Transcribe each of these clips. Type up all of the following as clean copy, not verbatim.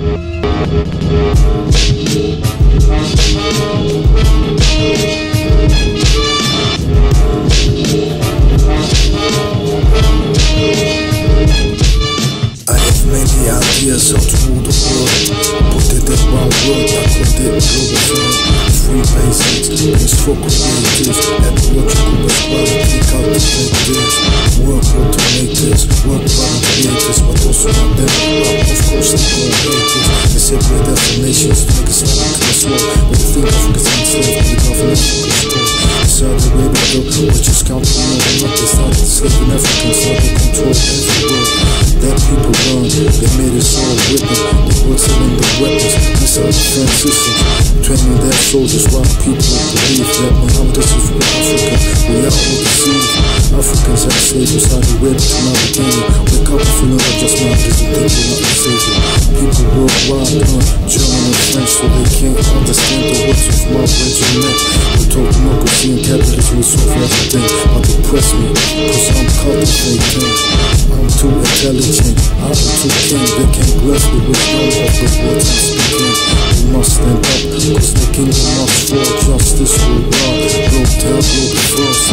Ideas how to rule the world. Put it in one word, I called it global firm. Free basics, peace for creators. Ecological equality, cultivate this. Work automators, work product creators, but also not them. Of course they gon' hate this. They separate definitions to make it sound like a swap. But the thing Africa's enslaved, the government control. Saudi Arabia though, which is counting on them. They started enslaving Africans, so they control every world. That people learn, they made us all with them. They were selling the weapons, missile defense systems, training their soldiers while people believe that Muhammad is for Africa. We are all deceived. Africans had slaves in Saudi Arabia to Mauritania. Wake up if you know that just Muhammad is the thing, we're not the savior. People worldwide learn German and French so they can't understand the words of my regiment. We told democracy and capitalism will solve everything. But depress me, cause I'm cultivating. I'm too intelligent, I'm too king. They can't grasp the wisdom of the words I'm speaking. We must stand up, cause the kingdom must fall. Justice will rise, globe town, globe first.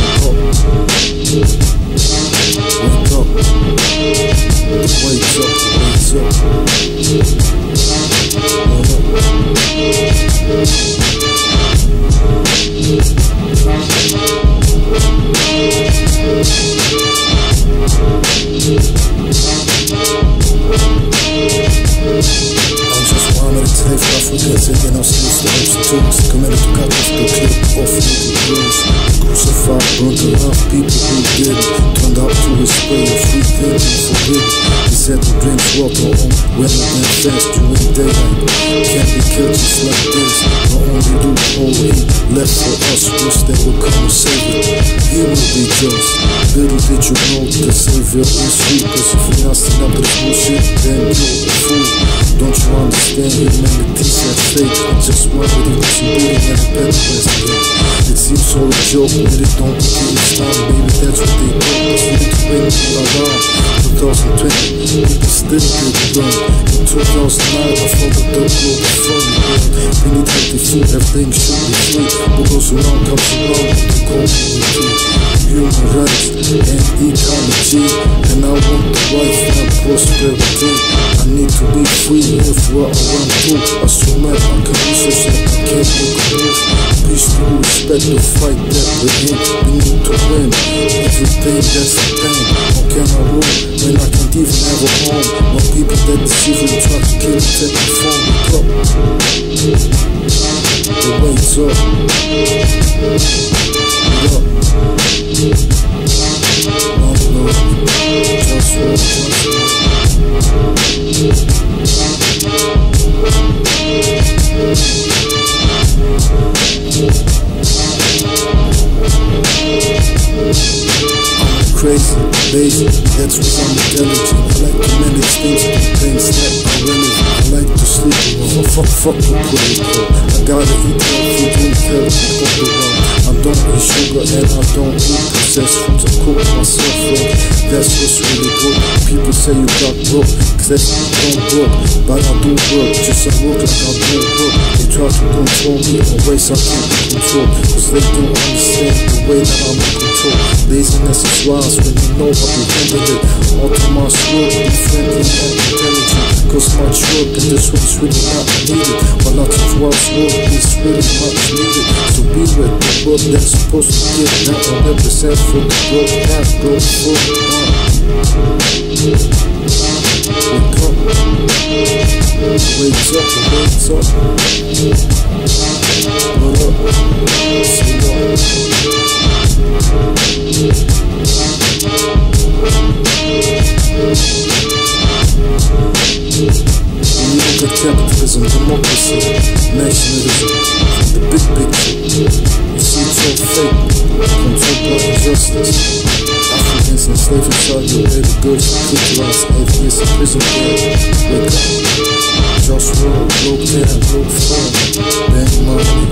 Wake up, wake up, wake up. I'm just one of the slaves of Africa, taking our slaves to extremes, committed to cut off the clip off little girls. Crucified, burned around people who did it, turned out to his way of free thinking forbidden. He said to drink water on women and fast during daylight. Can't be killed just like this. Not only do all he left for us, wish that will come and save it. He will be just. Little did you know the Savior is sweet. Cause if you're not standing up to this bullshit, then you're a fool. Don't you understand humanity's at stake? I just wondered if there's some beauty and a better place to go. It seems all a joke, but it don't begin this time. Maybe that's what they thought. Cause we need to wait until around 2020. People still didn't run. In 2009, I thought that the world was funny. We need healthy food, everything should be free. What goes around comes around with the community. Human rights and ecology. And I want the wife and prosperity. I need to be free if what I want to. Assume that unconditional so I can't make a move. Peace to respect the fight that we're in. We need to win everything that's the thing. How can I rule when I can't even have a home? When people that deceive and try to kill and take me from the cup. The weight's up. OneLove, JustWar, I'm crazy, lazy, that's what I'm intelligent. I like to manage things that are relevant. I like to sleep around, fuck the protocol. I gotta eat healthy, drink healthy, all the while. I don't eat sugar and I don't eat processed foods. I cook myself up, that's what's really good. People say you got broke, cause you don't work. But I do work, just I work like I don't work. They try to control me in ways I can't control, cause they don't understand the way that I'm in control. Laziness is wise when you know how to handle it. All to my work, be friendly and intelligent. Cause much work in this one's really not needed. But lots of wise work is really much needed. So be with the work that's supposed to get down and represent for the growth path, growth for Wake up, wake up, wake up. What up, say what? When you look at capitalism, democracy, nationalism, the big picture, you see it's all fake, controlled by injustice. Africans enslaved in Saudi Arabia, girls brutalized, atheists in prison there. Wake up, JustWar, globe town, globe firm, bank money.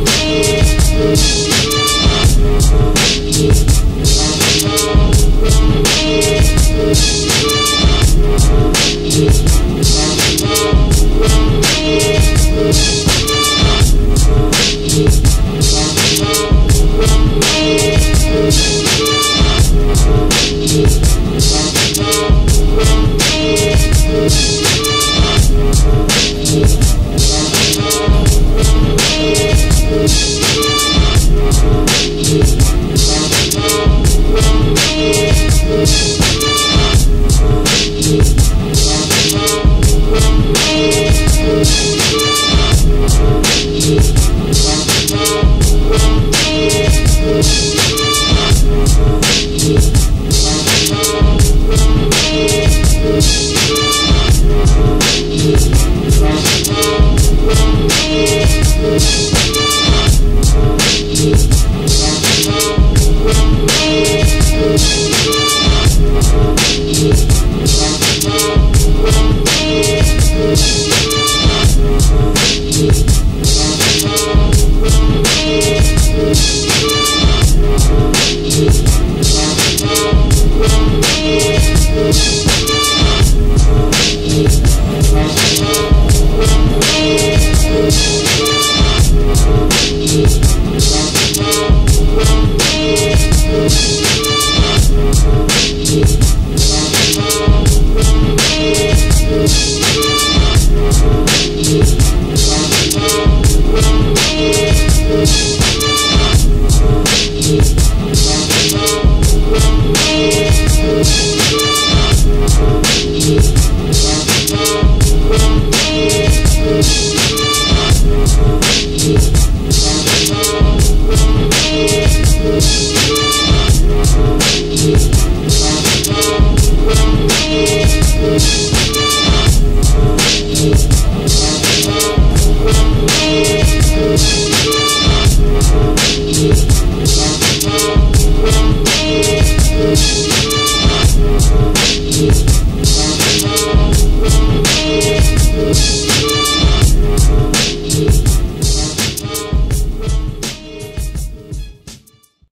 it.